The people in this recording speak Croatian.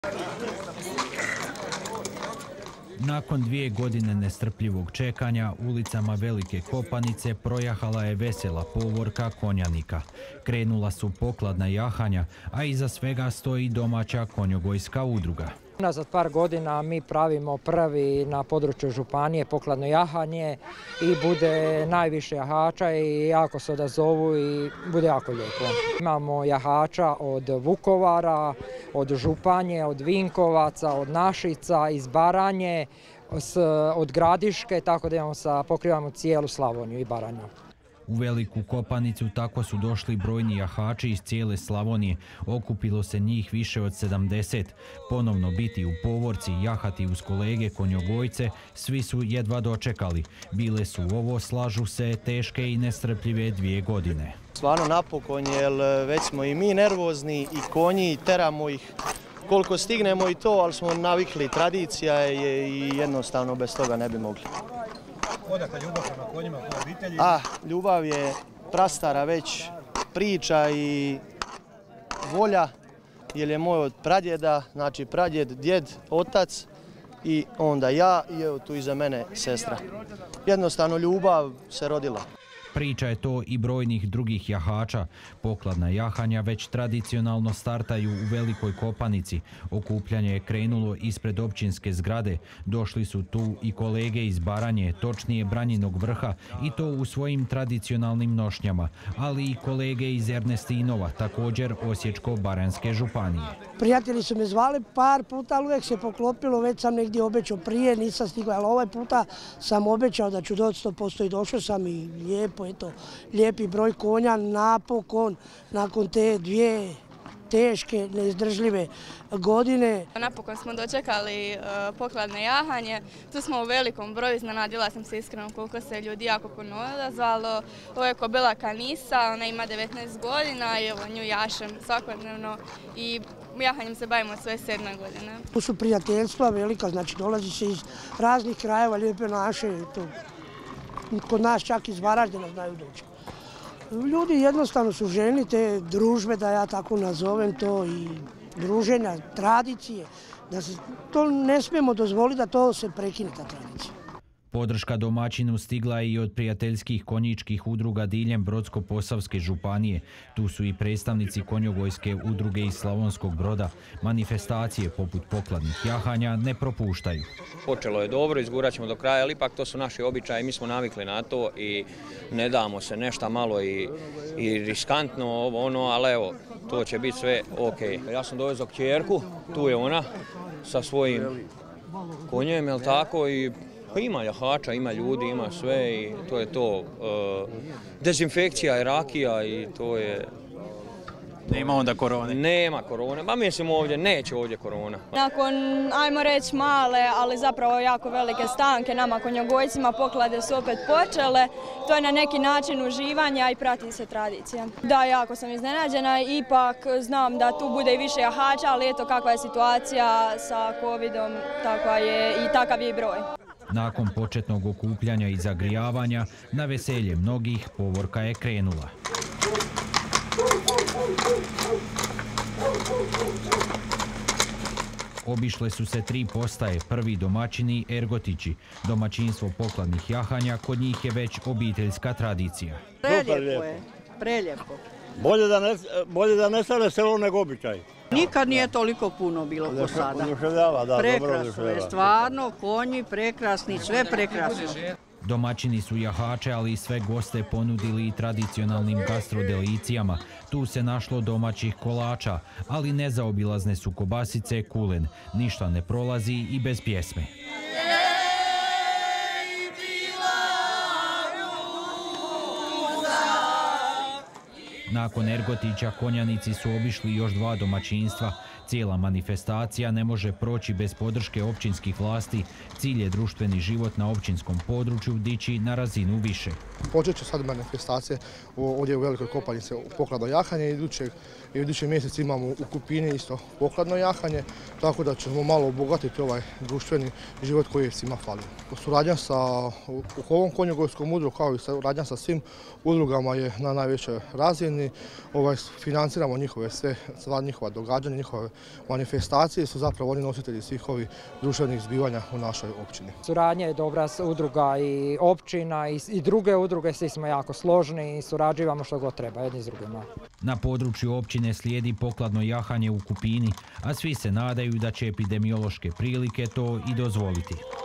Nakon 2 godine nestrpljivog čekanja, ulicama Velike Kopanice projahala je vesela povorka konjanika. Krenula su pokladna jahanja, a iza svega stoji domaća konjogojska udruga. Unazad par godina mi pravimo prvi na području županije pokladno jahanje i bude najviše jahača i jako se odazovu i bude jako lijepo. Imamo jahača od Vukovara, od Županje, od Vinkovaca, od Našica, iz Baranje, od Gradiške, tako da pokrivamo cijelu Slavoniju i Baranju. U Veliku Kopanicu tako su došli brojni jahači iz cijele Slavonije. Okupilo se njih više od 70. Ponovno biti u povorci, jahati uz kolege konjogojce, svi su jedva dočekali. Bile su ovo, slažu se, teške i nestrpljive 2 godine. Stvarno napokon, jer već smo i mi nervozni i konji, teramo ih koliko stignemo i to, ali smo navikli. Tradicija je i jednostavno bez toga ne bi mogli. Odakle ljubav prema konjima, po obitelji? Ljubav je prastara već priča i volja, jer je moj od pradjeda, znači pradjed, djed, otac i onda ja i evo tu iza mene sestra. Jednostavno ljubav se rodila. Priča je to i brojnih drugih jahača. Pokladna jahanja već tradicionalno startaju u Velikoj Kopanici. Okupljanje je krenulo ispred općinske zgrade. Došli su tu i kolege iz Baranje, točnije Branjinog Vrha, i to u svojim tradicionalnim nošnjama, ali i kolege iz Ernestinova, također Osječko-baranjske županije. Prijatelji su me zvali par puta, ali uvijek se poklopilo, već sam negdje obećao prije, nisam stigla, ali ovaj puta sam obećao da ću doći 100% i došao sam i lijepo. Eto, lijepi broj konja, napokon, nakon te 2 teške, neizdržljive godine. Napokon smo dočekali pokladne jahanje, tu smo u velikom broju, iznenadila sam se iskreno koliko se ljudi jako puno odazvalo. Ovo je Kobila Kanisa, ona ima 19 godina i evo nju jašem svakodnevno i jahanjem se bavimo od svoje 7. godine. Tu su prijateljstva velika, znači dolazi se iz raznih krajeva, lijepe naše, kod nas čak iz Varaždina znaju doći. Ljudi jednostavno su željni te družbe, da ja tako nazovem to, i druženja, tradicije, da se to ne smijemo dozvoliti da to se prekine, ta tradicija. Podrška domaćinu stigla je i od prijateljskih konjičkih udruga diljem Brodsko-posavske županije. Tu su i predstavnici konjogojske udruge iz Slavonskog Broda. Manifestacije poput pokladnih jahanja ne propuštaju. Počelo je dobro, izgurat ćemo do kraja, ali ipak to su naši običaji, mi smo navikli na to i ne damo se, nešto malo i riskantno, ali evo, to će biti sve ok. Ja sam dovezao kćerku, tu je ona sa svojim konjem, jel tako, i pa ima jahača, ima ljudi, ima sve i to je to. Dezinfekcija je rakija i to je... Nema onda korone? Nema korone, pa mislim neće ovdje korona. Nakon, ajmo reći, male, ali zapravo jako velike stanke, nama konjogojcima poklade su opet počele. To je na neki način uživanja i prati se tradicija. Da, jako sam iznenađena, ipak znam da tu bude i više jahača, ali eto kakva je situacija sa covidom, takva je i takav je i broj. Nakon početnog okupljanja i zagrijavanja, na veselje mnogih povorka je krenula. Obišle su se 3 postaje, prvi domaćini Ergotići. Domaćinstvo pokladnih jahanja kod njih je već obiteljska tradicija. Prelijepo je, prelijepo. Bolje da ne stane selo nego običaj. Nikad nije toliko puno bilo ko sada. Prekrasno je, stvarno, konji prekrasni, sve prekrasno. Domaćini su jahače, ali i sve goste ponudili i tradicionalnim gastrodelicijama. Tu se našlo domaćih kolača, ali nezaobilazne su kobasice, kulen. Ništa ne prolazi i bez pjesme. Nakon Ergotića konjanici su obišli još 2 domaćinstva. Cijela manifestacija ne može proći bez podrške općinskih vlasti. Cilj je društveni život na općinskom području dići na razinu više. Počet će sad manifestacije ovdje u Velikoj Kopanici pokladno jahanje. Idući mjesec imamo u Kupini isto pokladno jahanje, tako da ćemo malo obogatiti ovaj društveni život koji je svima falio. Suradnja sa ovom konjogojskom udrugom kao i suradnja sa svim udrugama je na najvećoj razini. Financiramo njihova događanja, njihove manifestacije su zapravo oni nositelji svih ovih društvenih zbivanja u našoj općini. Suradnja je dobra s udruga i općina i druge udruge, svi smo jako složni i surađivamo što god treba jedni s drugima. Na području općine slijedi pokladno jahanje u Kupini, a svi se nadaju da će epidemiološke prilike to i dozvoliti.